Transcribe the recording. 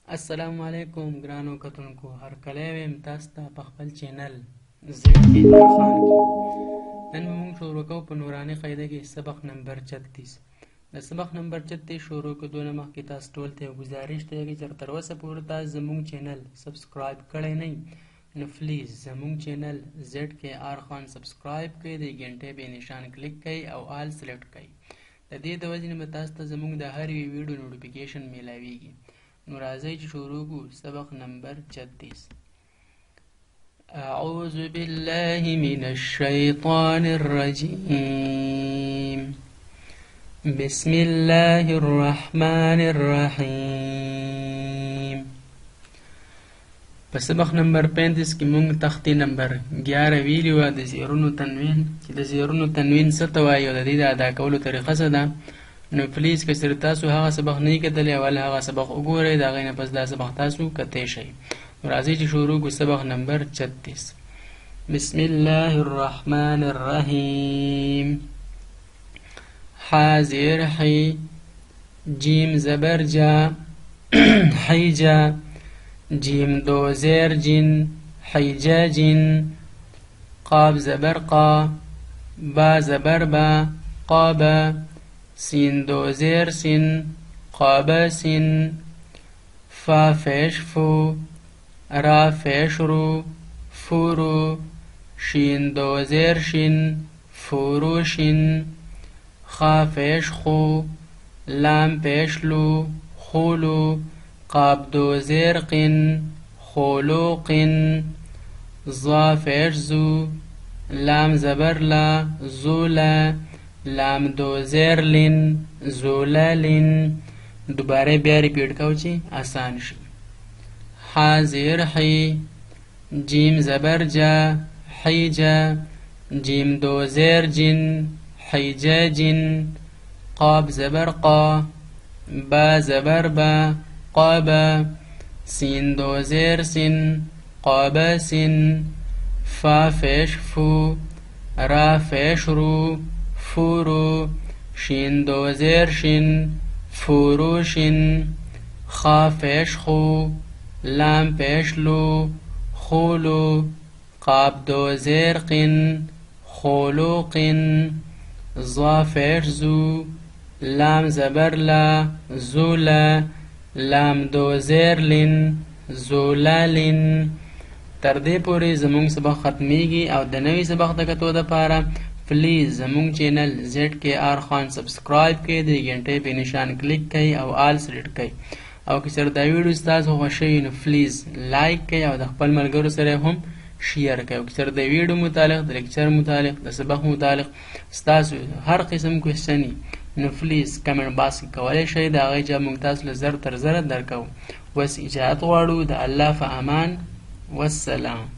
السلام علیکم ګرانو کتونکو، هرکلی ویم تاسو ته په خپل چینل زیډ کې نور خان کې. نن موږ شروع کوو په نوراني قاعده کې سبق نمبر 36. د سبق نمبر 36 شروع کېدو نه مخکې تاسو ټول ته یو ګزارش دی چې تر اوسه پورې تاسو زموږ چینل سبسکرایب کړی نه، نو پلیز زموږ چینل زیډ کې آر خان سبسکرایب کړئ، د ګنټې به نشان کلیک کړئ او آل سلیکټ کړئ. د دې د وجې نه به تاسو ته زموږ د هر یوې ویډیو نوټیفیکیشن میلاویږي. نو راځئ چې شروع کړو سبق نمبر 36. اعوذ بالله من الشیطان الرجیم بسم الله الرحمن الرحیم. په سبق نمبر 35 کې موږ تختی نمبر 11 ویلي وه د زیرونو تنوین، چې د زیرونو تنوین څه ته وایي او د دې د ادا کولو طریقه څه ده. نو پلیز که چېرې تاسو هغه سبق نه یې کتلی، اول هغه سبق وګورئ، د هغې نه پس دا سبق تاسو کتی شئ. نو راځئ چې شروع کړو سبق نمبر 36. بسم الله الرحمن الرحیم. ح زیر حی، جیم زبر جا حیجا، جیم دو زیر جن حیجا جن، قاب زبر قا، با زبر با قابا، سین دو زیر سین قابا سین، فا فیش فو، را فیش رو فورو، شین دو زیر شین فورو شین، خا فیش خو، لام پیش لو خولو، قاب دو زیر قن خولو قن، ضا فیش زو، لام زبر لا زولا، لام دو زیر لن زولا لن. دوباره بیا ریپیٹ کو چې آسان شي. ح زیر حی، جیم زبر جا حیجا، جیم دو زیر جن حیجا جن، قاب زبر قا، با زبر با قابا، سین دو زیر سن قابا سن، فا فیش فو، را فیش رو فورو، شین دو زیر شین فورو شین، خا فیش خو، لام پیش لو خولو، قاب دو زیر قن خولو قن، ضا فیش زو، لام زبر لا زولا، لام دو زیر لن زولا لن. تر دې پورې زموږ سبق ختمیږي او د نوي سبق د کتو دپاره پلیز زموږ چینل زیډ کې آر خان سبسکرایب کړئ، د ګنټې په نشان کلیک کړئ او آل سلیکټ کړئ. او که چېرې دا ویډیو ستاسو خوښه وي نو پلیز لایک کړئ او د خپل ملګرو سره هم شیر کړئ. او که چېرې د ویډیو متعلق، د لیکچر متعلق، د سبق متعلق ستاسو هر قسم کوېسچن وي نو پلیز کمنټ باکس کې کولی شئ، د هغې جواب موږ تاسو له زر تر زره درکوو. اوس اجازت غواړو. د الله په امان، والسلام.